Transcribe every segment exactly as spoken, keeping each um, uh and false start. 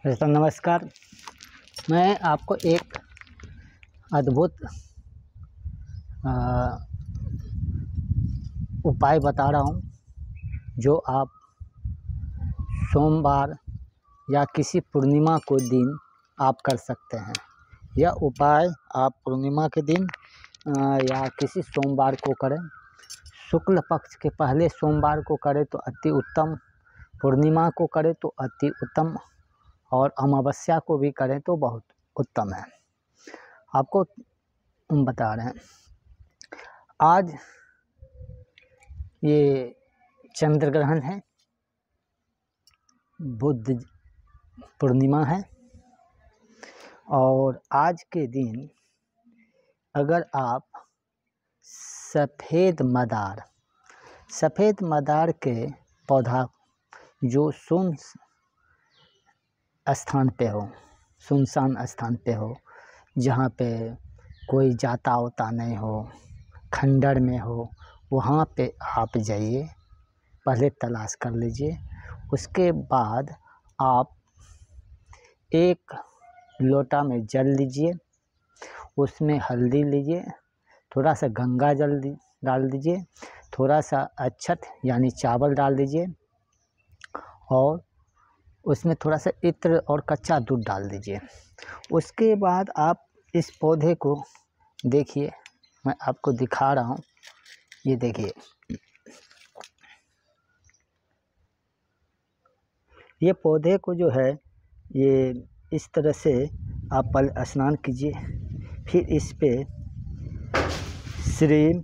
दोस्तों नमस्कार। मैं आपको एक अद्भुत अ, उपाय बता रहा हूँ, जो आप सोमवार या किसी पूर्णिमा को दिन आप कर सकते हैं। यह उपाय आप पूर्णिमा के दिन अ, या किसी सोमवार को करें। शुक्ल पक्ष के पहले सोमवार को करें तो अति उत्तम, पूर्णिमा को करें तो अति उत्तम, और अमावस्या को भी करें तो बहुत उत्तम है। आपको हम बता रहे हैं, आज ये चंद्र ग्रहण है, बुध पूर्णिमा है, और आज के दिन अगर आप सफ़ेद मदार सफ़ेद मदार के पौधा जो सुन स्थान पे हो, सुनसान स्थान पे हो, जहाँ पे कोई जाता होता नहीं हो, खंडर में हो, वहाँ पे आप जाइए, पहले तलाश कर लीजिए। उसके बाद आप एक लोटा में जल लीजिए, उसमें हल्दी लीजिए, थोड़ा सा गंगा जल डाल दीजिए, थोड़ा सा अक्षत यानी चावल डाल दीजिए, और उसमें थोड़ा सा इत्र और कच्चा दूध डाल दीजिए। उसके बाद आप इस पौधे को देखिए, मैं आपको दिखा रहा हूँ, ये देखिए, ये पौधे को जो है ये इस तरह से आप पहले स्नान कीजिए, फिर इस पे श्रीम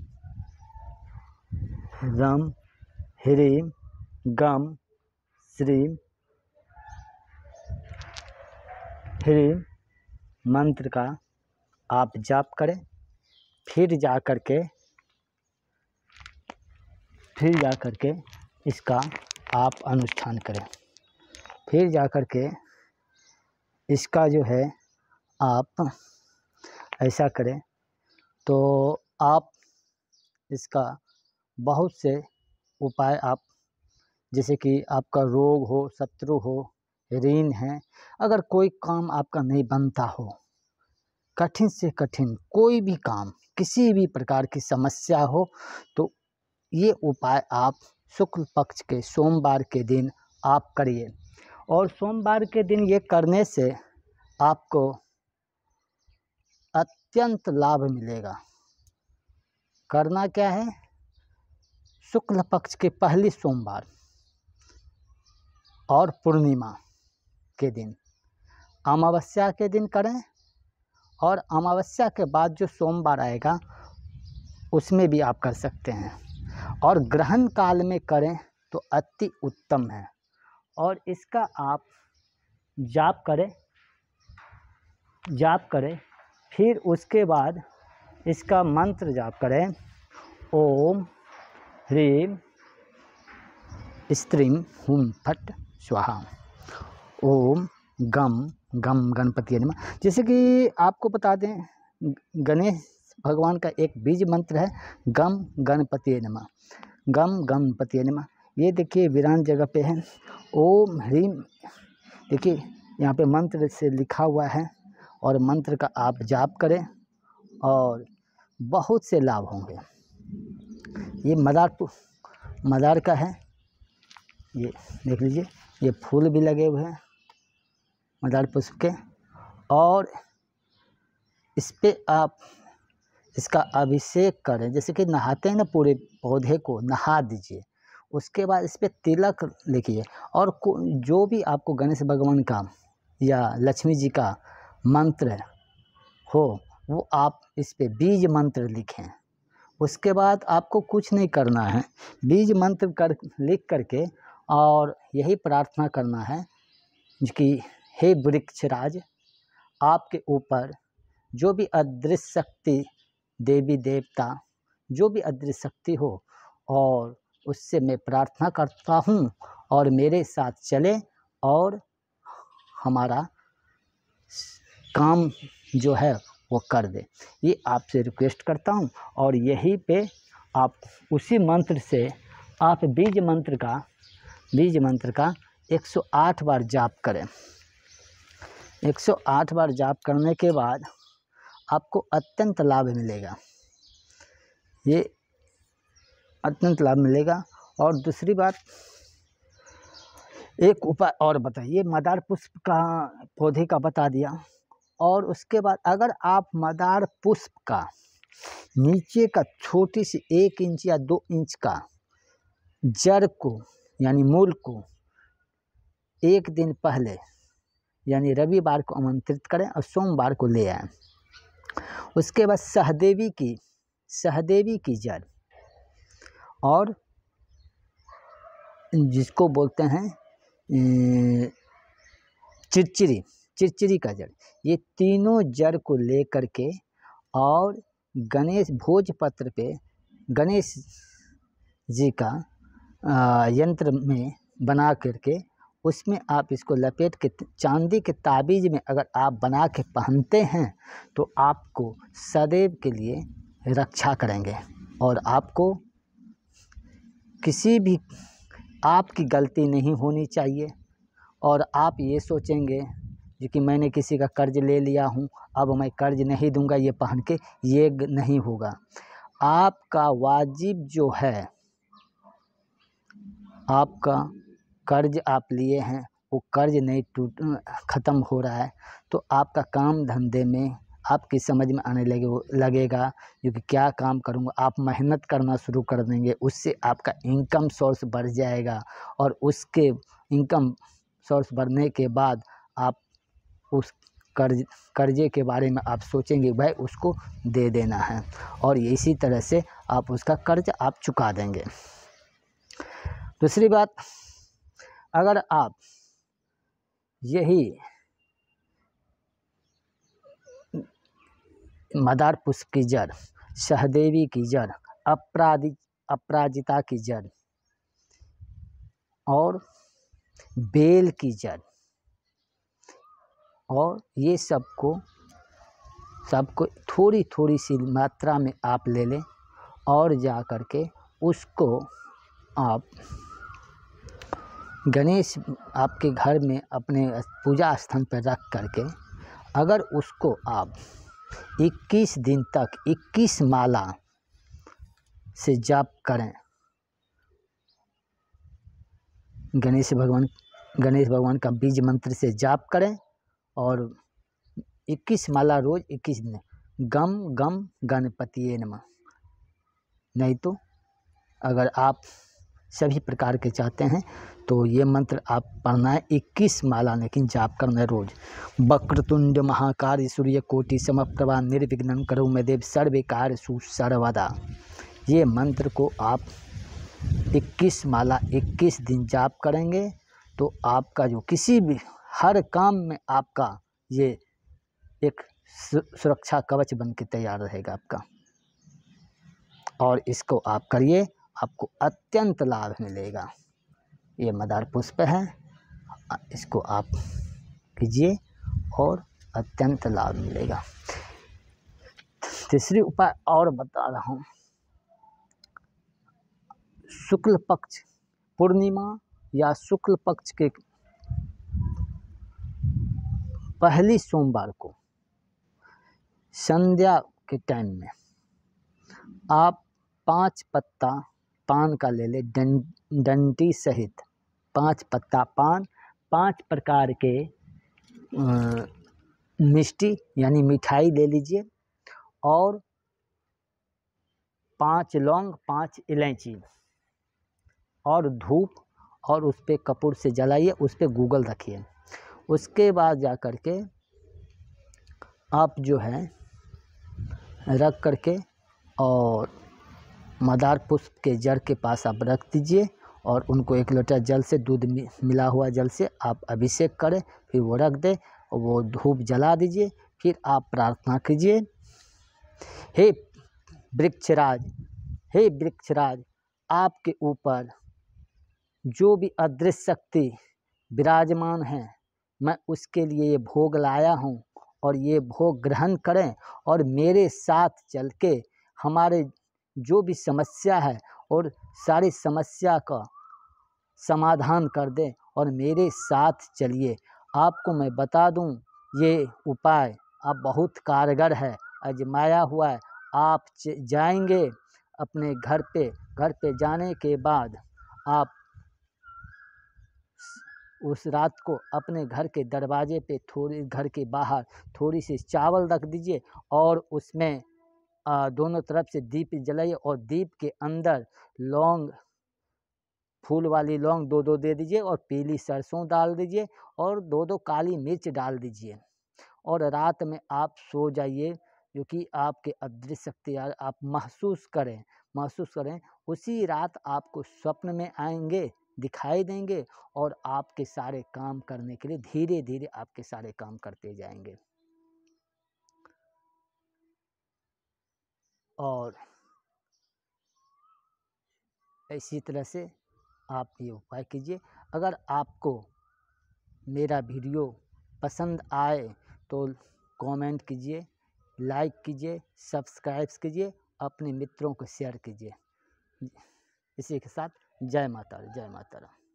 रम ह्रीम गम श्रीम ह्रीम मंत्र का आप जाप करें। फिर जा कर के फिर जा कर के इसका आप अनुष्ठान करें। फिर जा कर के इसका जो है आप ऐसा करें तो आप इसका बहुत से उपाय, आप जैसे कि आपका रोग हो, शत्रु हो, ऋण है, अगर कोई काम आपका नहीं बनता हो, कठिन से कठिन कोई भी काम, किसी भी प्रकार की समस्या हो, तो ये उपाय आप शुक्ल पक्ष के सोमवार के दिन आप करिए। और सोमवार के दिन ये करने से आपको अत्यंत लाभ मिलेगा। करना क्या है, शुक्ल पक्ष के पहली सोमवार और पूर्णिमा के दिन, अमावस्या के दिन करें, और अमावस्या के बाद जो सोमवार आएगा उसमें भी आप कर सकते हैं, और ग्रहण काल में करें तो अति उत्तम है। और इसका आप जाप करें जाप करें फिर उसके बाद इसका मंत्र जाप करें, ओम ह्रीम स्त्रीम हुम फट स्वाहा, ओम गम गम गणपति नमः। जैसे कि आपको बता दें, गणेश भगवान का एक बीज मंत्र है, गम गणपति नमः, गम गणपति नमः। ये देखिए वीरान जगह पे है, ओम ह्रीम, देखिए यहाँ पे मंत्र से लिखा हुआ है, और मंत्र का आप जाप करें और बहुत से लाभ होंगे। ये मदार मदार का है, ये देख लीजिए, ये फूल भी लगे हुए हैं मदार पुष्प के, और इस पे आप इसका अभिषेक करें। जैसे कि नहाते हैं ना, पूरे पौधे को नहा दीजिए, उसके बाद इस पे तिलक लिखिए, और जो भी आपको गणेश भगवान का या लक्ष्मी जी का मंत्र हो वो आप इस पे बीज मंत्र लिखें। उसके बाद आपको कुछ नहीं करना है, बीज मंत्र कर लिख करके और यही प्रार्थना करना है कि हे वृक्षराज, आपके ऊपर जो भी अदृश्य शक्ति, देवी देवता, जो भी अदृश्य शक्ति हो, और उससे मैं प्रार्थना करता हूँ और मेरे साथ चले और हमारा काम जो है वो कर दे। ये आपसे रिक्वेस्ट करता हूँ। और यही पे आप उसी मंत्र से आप बीज मंत्र का बीज मंत्र का एक सौ आठ बार जाप करें। एक सौ आठ बार जाप करने के बाद आपको अत्यंत लाभ मिलेगा, ये अत्यंत लाभ मिलेगा। और दूसरी बात, एक उपाय और बताइए, मंदार पुष्प का पौधे का बता दिया। और उसके बाद अगर आप मंदार पुष्प का नीचे का छोटी सी एक इंच या दो इंच का जड़ को यानी मूल को एक दिन पहले यानी रविवार को आमंत्रित करें और सोमवार को ले आएं। उसके बाद सहदेवी की सहदेवी की जड़ और जिसको बोलते हैं चिरचिरी चिरचिरी का जड़, ये तीनों जड़ को ले करके और गणेश भोजपत्र पे गणेश जी का यंत्र में बना करके उसमें आप इसको लपेट के चांदी के ताबीज़ में अगर आप बना के पहनते हैं तो आपको सदैव के लिए रक्षा करेंगे और आपको किसी भी आपकी गलती नहीं होनी चाहिए। और आप ये सोचेंगे कि मैंने किसी का कर्ज ले लिया हूँ, अब मैं कर्ज नहीं दूंगा ये पहन के, ये नहीं होगा। आपका वाजिब जो है, आपका कर्ज आप लिए हैं वो कर्ज नहीं टूट ख़त्म हो रहा है तो आपका काम धंधे में आपकी समझ में आने लगे लगेगा क्योंकि क्या काम करूँगा, आप मेहनत करना शुरू कर देंगे, उससे आपका इनकम सोर्स बढ़ जाएगा और उसके इनकम सोर्स बढ़ने के बाद आप उस कर्ज कर्जे के बारे में आप सोचेंगे भाई उसको दे देना है और इसी तरह से आप उसका कर्ज आप चुका देंगे। दूसरी बात, अगर आप यही मंदार पुष्प की जड़, सहदेवी की जड़, अपराधि अपराजिता की जड़ और बेल की जड़ और ये सबको सबको थोड़ी थोड़ी सी मात्रा में आप ले लें और जा कर के उसको आप गणेश आपके घर में अपने पूजा स्थान पर रख करके अगर उसको आप इक्कीस दिन तक इक्कीस माला से जाप करें, गणेश भगवान गणेश भगवान का बीज मंत्र से जाप करें और इक्कीस माला रोज इक्कीस दिन गम गम गणपतिये नमः। नहीं तो अगर आप सभी प्रकार के चाहते हैं तो ये मंत्र आप पढ़ना है इक्कीस माला, लेकिन जाप करना है रोज। वक्रतुंड महाकाय सूर्यकोटि समप्रभा निर्विघ्नं करो मे देव सर्वे कार्येषु सर्वदा। ये मंत्र को आप इक्कीस माला इक्कीस दिन जाप करेंगे तो आपका जो किसी भी हर काम में आपका ये एक सुरक्षा कवच बन के तैयार रहेगा आपका। और इसको आप करिए, आपको अत्यंत लाभ मिलेगा। ये मंदार पुष्प है, इसको आप कीजिए और अत्यंत लाभ मिलेगा। तीसरी उपाय और बता रहा हूँ, शुक्ल पक्ष पूर्णिमा या शुक्ल पक्ष के पहली सोमवार को संध्या के टाइम में आप पांच पत्ता पान का ले ले, डंडी सहित पांच पत्ता पान, पांच प्रकार के मिष्टी यानी मिठाई ले लीजिए और पांच लौंग, पांच इलायची और धूप और उस पर कपूर से जलाइए, उस पर गूगल रखिए। उसके बाद जा कर के आप जो है रख करके और मंदार पुष्प के जड़ के पास आप रख दीजिए और उनको एक लोटा जल से दूध मिला हुआ जल से आप अभिषेक करें, फिर वो रख दें और वो धूप जला दीजिए। फिर आप प्रार्थना कीजिए, हे वृक्षराज, हे वृक्षराज, आपके ऊपर जो भी अदृश्य शक्ति विराजमान है मैं उसके लिए ये भोग लाया हूँ और ये भोग ग्रहण करें और मेरे साथ चल के हमारे जो भी समस्या है और सारी समस्या का समाधान कर दें और मेरे साथ चलिए। आपको मैं बता दूं ये उपाय अब बहुत कारगर है, आजमाया हुआ है। आप जाएंगे अपने घर पे, घर पे जाने के बाद आप उस रात को अपने घर के दरवाजे पे थोड़ी, घर के बाहर थोड़ी सी चावल रख दीजिए और उसमें आ, दोनों तरफ से दीप जलाइए और दीप के अंदर लौंग, फूल वाली लौंग दो दो दे दीजिए और पीली सरसों डाल दीजिए और दो दो काली मिर्च डाल दीजिए और रात में आप सो जाइए। जो कि आपके अदृश्य शक्ति आप महसूस करें महसूस करें उसी रात आपको स्वप्न में आएंगे, दिखाई देंगे और आपके सारे काम करने के लिए धीरे धीरे आपके सारे काम करते जाएंगे। और इसी तरह से आप ये उपाय कीजिए। अगर आपको मेरा वीडियो पसंद आए तो कमेंट कीजिए, लाइक कीजिए, सब्सक्राइब कीजिए, अपने मित्रों को शेयर कीजिए। इसी के साथ जय माता दी, जय माता राम।